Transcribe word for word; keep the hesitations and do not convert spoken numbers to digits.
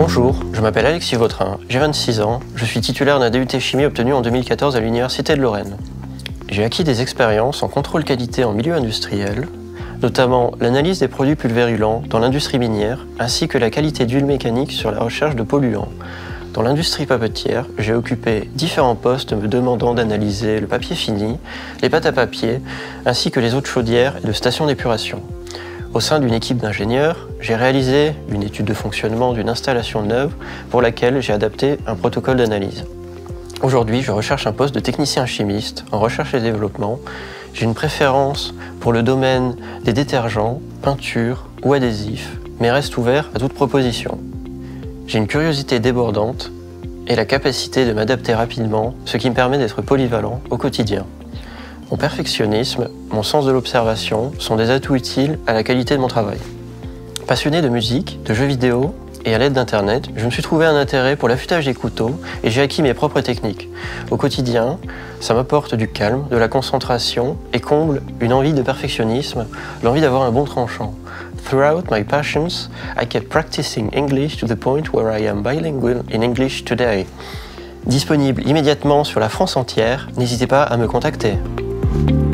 Bonjour, je m'appelle Alexis Vautrin, j'ai vingt-six ans, je suis titulaire d'un D U T chimie obtenu en deux mille quatorze à l'Université de Lorraine. J'ai acquis des expériences en contrôle qualité en milieu industriel, notamment l'analyse des produits pulvérulents dans l'industrie minière, ainsi que la qualité d'huile mécanique sur la recherche de polluants. Dans l'industrie papetière, j'ai occupé différents postes me demandant d'analyser le papier fini, les pâtes à papier, ainsi que les eaux de chaudière et de stations d'épuration. Au sein d'une équipe d'ingénieurs, j'ai réalisé une étude de fonctionnement d'une installation neuve pour laquelle j'ai adapté un protocole d'analyse. Aujourd'hui, je recherche un poste de technicien chimiste en recherche et développement. J'ai une préférence pour le domaine des détergents, peintures ou adhésifs, mais reste ouvert à toute proposition. J'ai une curiosité débordante et la capacité de m'adapter rapidement, ce qui me permet d'être polyvalent au quotidien. Mon perfectionnisme, mon sens de l'observation sont des atouts utiles à la qualité de mon travail. Passionné de musique, de jeux vidéo et à l'aide d'Internet, je me suis trouvé un intérêt pour l'affûtage des couteaux et j'ai acquis mes propres techniques. Au quotidien, ça m'apporte du calme, de la concentration et comble une envie de perfectionnisme, l'envie d'avoir un bon tranchant. Throughout my passions, I kept practicing English to the point where I am bilingual in English today. Disponible immédiatement sur la France entière, n'hésitez pas à me contacter.